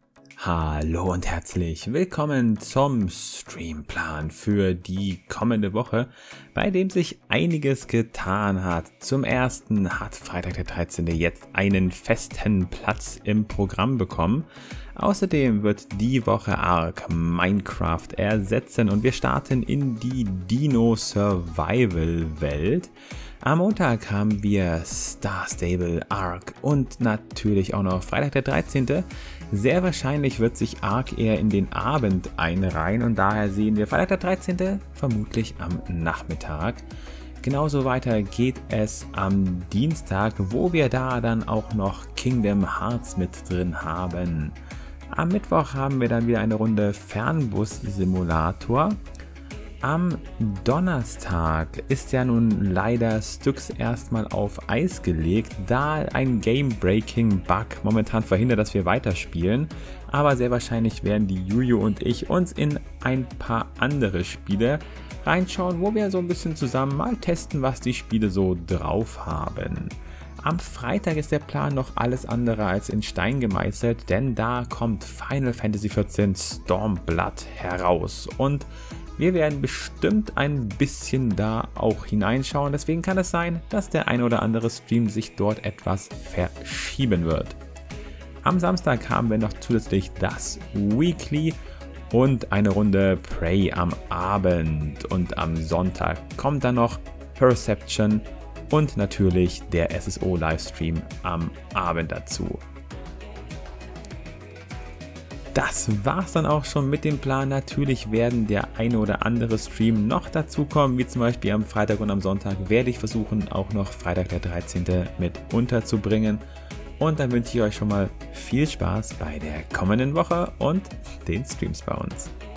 Hallo und herzlich willkommen zum Streamplan für die kommende Woche, bei dem sich einiges getan hat. Zum ersten hat Freitag der 13. jetzt einen festen Platz im Programm bekommen. Außerdem wird die Woche Ark Minecraft ersetzen und wir starten in die Dino Survival Welt. Am Montag haben wir Star Stable, Ark und natürlich auch noch Freitag der 13. Sehr wahrscheinlich wird sich Ark eher in den Abend einreihen und daher sehen wir Freitag der 13. vermutlich am Nachmittag. Genauso weiter geht es am Dienstag, wo wir da dann auch noch Kingdom Hearts mit drin haben. Am Mittwoch haben wir dann wieder eine Runde Fernbus-Simulator. Am Donnerstag ist ja nun leider Styx erstmal auf Eis gelegt, da ein Game-Breaking-Bug momentan verhindert, dass wir weiterspielen. Aber sehr wahrscheinlich werden die Juju und ich uns in ein paar andere Spiele reinschauen, wo wir so ein bisschen zusammen mal testen, was die Spiele so drauf haben. Am Freitag ist der Plan noch alles andere als in Stein gemeißelt, denn da kommt Final Fantasy XIV Stormblood heraus und wir werden bestimmt ein bisschen da auch hineinschauen, deswegen kann es sein, dass der ein oder andere Stream sich dort etwas verschieben wird. Am Samstag haben wir noch zusätzlich das Weekly und eine Runde Prey am Abend und am Sonntag kommt dann noch Perception und natürlich der SSO-Livestream am Abend dazu. Das war's dann auch schon mit dem Plan. Natürlich werden der eine oder andere Stream noch dazukommen, wie zum Beispiel am Freitag und am Sonntag werde ich versuchen, auch noch Freitag der 13. mit unterzubringen. Und dann wünsche ich euch schon mal viel Spaß bei der kommenden Woche und den Streams bei uns.